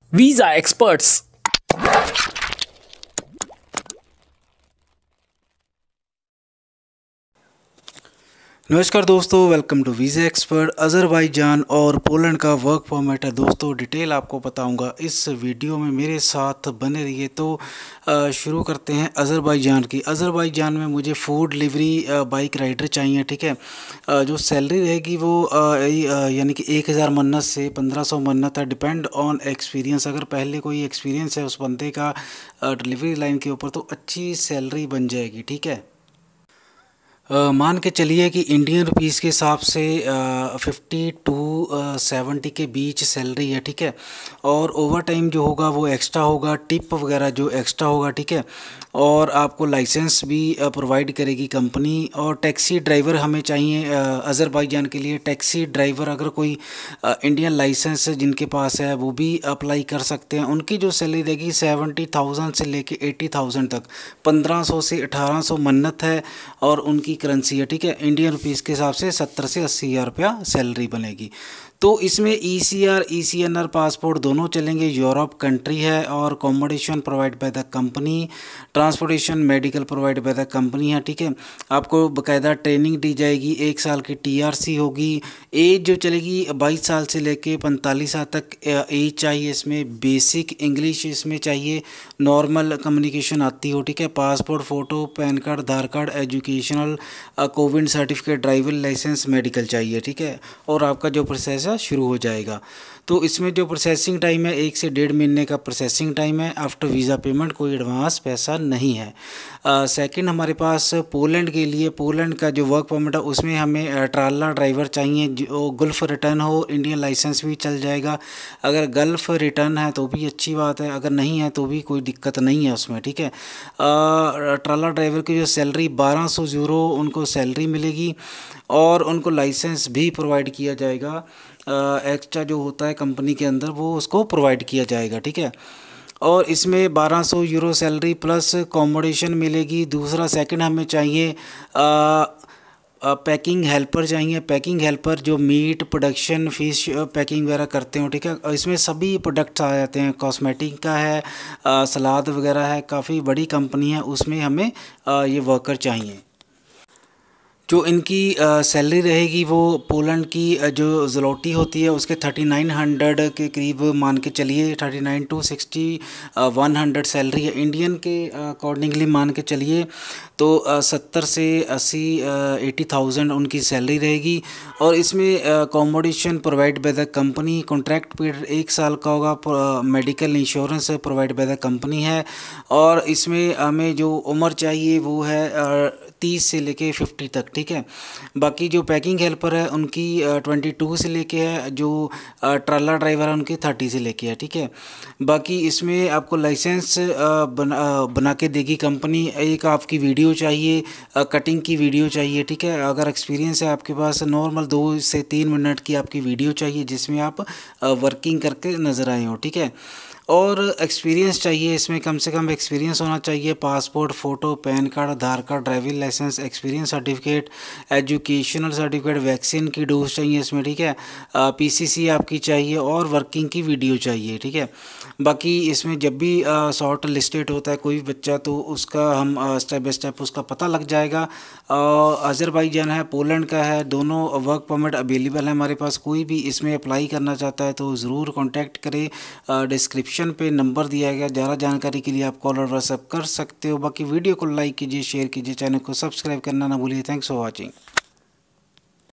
Visa experts. नमस्कार दोस्तों, welcome to visa expert. Azerbaijan और पोलैंड का वर्क परमिट है दोस्तों, डिटेल आपको बताऊंगा इस वीडियो में, मेरे साथ बने रहिए। तो शुरू करते हैं अज़रबैजान की। अज़रबैजान में मुझे फूड डिलीवरी बाइक राइडर चाहिए, ठीक है। जो सैलरी रहेगी वो यानी कि 1000 मन्नत से 1500 मन्नत है, डिपेंड ऑन एक्सपीरियंस। अगर पहले कोई एक्सपीरियंस है उस बंदे का डिलीवरी लाइन के ऊपर तो अच्छी सैलरी बन जाएगी, ठीक है। मान के चलिए कि इंडियन रुपीस के हिसाब से 50 टू 70 के बीच सैलरी है, ठीक है। और ओवर टाइम जो होगा वो एक्स्ट्रा होगा, टिप वगैरह जो एक्स्ट्रा होगा, ठीक है। और आपको लाइसेंस भी प्रोवाइड करेगी कंपनी। और टैक्सी ड्राइवर हमें चाहिए अज़रबैजान के लिए। टैक्सी ड्राइवर अगर कोई इंडियन लाइसेंस जिनके पास है वो भी अप्लाई कर सकते हैं। उनकी जो सैलरी रहेगी 70,000 से लेके 80,000 तक, 1500 से 1800 मन्नत है। और उनकी करेंसी है, ठीक है। इंडियन रुपीस के हिसाब से 70 से 80 हज़ार रुपया सैलरी बनेगी। तो इसमें ECR ECNR पासपोर्ट दोनों चलेंगे। यूरोप कंट्री है। और accommodation provide by the company, transportation medical provide by the company है, ठीक है। आपको बाकायदा ट्रेनिंग दी जाएगी, 1 साल की TRC होगी। एज जो चलेगी 22 साल से लेके 45 साल तक एज चाहिए। इसमें बेसिक इंग्लिश इसमें चाहिए, नॉर्मल कम्युनिकेशन आती हो, ठीक है। Passport photo, PAN card, Aadhaar card, educational, Covid certificate, driving licence, medical चाहिए, ठीक है। और आपका जो प्रोसेस है शुरू हो जाएगा। तो इसमें जो प्रोसेसिंग टाइम है 1 से 1.5 महीने का प्रोसेसिंग टाइम है। आफ्टर वीज़ा पेमेंट कोई एडवांस पैसा नहीं है। सेकंड हमारे पास पोलैंड के लिए, पोलैंड का जो वर्क परमिट है उसमें हमें ट्राला ड्राइवर चाहिए जो गल्फ़ रिटर्न हो। इंडियन लाइसेंस भी चल जाएगा। अगर गल्फ़ रिटर्न है तो भी अच्छी बात है, अगर नहीं है तो भी कोई दिक्कत नहीं है उसमें, ठीक है। ट्राला ड्राइवर की जो सैलरी 1200 यूरो उनको सैलरी मिलेगी। और उनको लाइसेंस भी प्रोवाइड किया जाएगा। एक्स्ट्रा जो होता है कंपनी के अंदर वो उसको प्रोवाइड किया जाएगा, ठीक है। और इसमें 1200 यूरो सैलरी प्लस अकोमोडेशन मिलेगी। दूसरा सेकंड हमें चाहिए पैकिंग हेल्पर चाहिए। पैकिंग हेल्पर जो मीट प्रोडक्शन, फिश पैकिंग वगैरह करते हो, ठीक है। और इसमें सभी प्रोडक्ट्स आ जाते हैं, कॉस्मेटिक का है, सलाद वगैरह है, काफ़ी बड़ी कंपनी है, उसमें हमें ये वर्कर चाहिए। जो इनकी सैलरी रहेगी वो पोलैंड की जो ज़लोटी होती है उसके 3900 के करीब मान के चलिए। 39 टू 60 100 सैलरी है। इंडियन के अकॉर्डिंगली मान के चलिए तो 70 से 80 80,000 उनकी सैलरी रहेगी। और इसमें accommodation provide by the company, contract period 1 साल का होगा। Medical insurance provide by the company है। और इसमें हमें जो उम्र चाहिए वो है 30 से लेके 50 तक, ठीक है। बाकी जो पैकिंग हेल्पर है उनकी 22 से लेके है, जो ट्राला ड्राइवर है उनकी 30 से लेके है, ठीक है। बाकी इसमें आपको लाइसेंस बना के देगी कंपनी। एक आपकी वीडियो चाहिए, कटिंग की वीडियो चाहिए, ठीक है। अगर एक्सपीरियंस है आपके पास, नॉर्मल 2 से 3 मिनट की आपकी वीडियो चाहिए जिसमें आप वर्किंग करके नज़र आए हो, ठीक है। और एक्सपीरियंस चाहिए, इसमें कम से कम एक्सपीरियंस होना चाहिए। Passport photo, PAN card, Aadhaar card, driving licence, experience certificate, educational certificate, vaccine की डोज चाहिए इसमें, ठीक है। PCC आपकी चाहिए और वर्किंग की वीडियो चाहिए, ठीक है। बाकी इसमें जब भी शॉर्ट लिस्टेड होता है कोई बच्चा तो उसका हम स्टेप बाय स्टेप उसका पता लग जाएगा। अज़रबैजान है, पोलैंड का है, दोनों वर्क परमिट अवेलेबल है हमारे पास। कोई भी इसमें अप्लाई करना चाहता है तो ज़रूर कॉन्टैक्ट करें। डिस्क्रिप्शन पे नंबर दिया गया, ज़्यादा जानकारी के लिए आप कॉल और व्हाट्सएप कर सकते हो। बाकी वीडियो को लाइक कीजिए, शेयर कीजिए, चैनल को सब्सक्राइब करना ना भूलिए। Thanks for watching.